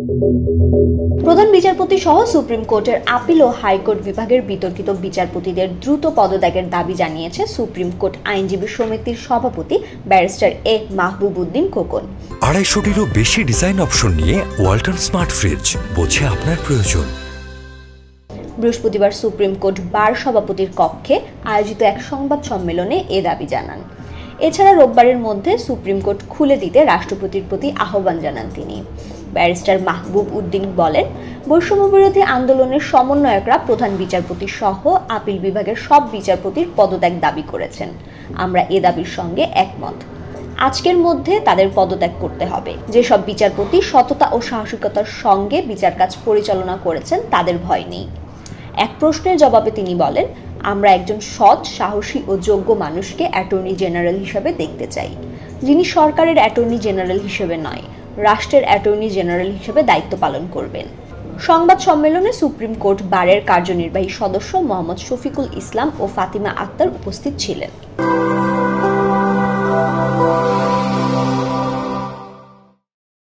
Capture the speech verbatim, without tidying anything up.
প্রধান বিচারপতি সহ সুপ্রিম কোর্টের আপিল ও হাইকোর্ট বিভাগের বিতর্কিত বিচারপতিদের দ্রুত পদত্যাগের দাবি জানিয়েছে সুপ্রিম কোর্ট আইনজীবী সমিতির সভাপতি ব্যারিস্টার এ মাহবুব উদ্দিন খোকন। আড়াইশোটিরও বেশি ডিজাইন অপশন নিয়ে ওয়ালটন স্মার্ট ফ্রিজ, বোঝে আপনার প্রয়োজন। বৃহস্পতিবার সুপ্রিম কোর্ট বার সভাপতির কক্ষে আয়োজিত এক সংবাদ সম্মেলনে এ দাবি জানান। এছাড়া রোববারের মধ্যে সুপ্রিম কোর্ট খুলে দিতে রাষ্ট্রপতির প্রতি আহ্বান জানান তিনি। ব্যারিস্টার মাহবুব উদ্দিন বলেন, বৈষম্য বিরোধী আন্দোলনের সমন্বয়করা প্রধান বিচারপতি সহ আপিল বিভাগের সব বিচারপতির পদত্যাগ দাবি করেছেন। আমরা এ দাবির সঙ্গে একমত। আজকের মধ্যে তাদের পদত্যাগ করতে হবে। যেসব বিচারপতি সততা ও সাহসিকতার সঙ্গে বিচার কাজ পরিচালনা করেছেন তাদের ভয় নেই। এক প্রশ্নের জবাবে তিনি বলেন, আমরা একজন সৎ, সাহসী ও যোগ্য মানুষকে অ্যাটর্নি জেনারেল হিসেবে দেখতে চাই, যিনি সরকারের অ্যাটর্নি জেনারেল হিসেবে নয়, রাষ্ট্রের অ্যাটর্নি জেনারেল হিসেবে দায়িত্ব পালন করবেন। সংবাদ সম্মেলনে সুপ্রিম কোর্ট বারের কার্যনির্বাহী সদস্য মোহাম্মদ শফিকুল ইসলাম ও ফাতিমা আক্তার উপস্থিত ছিলেন।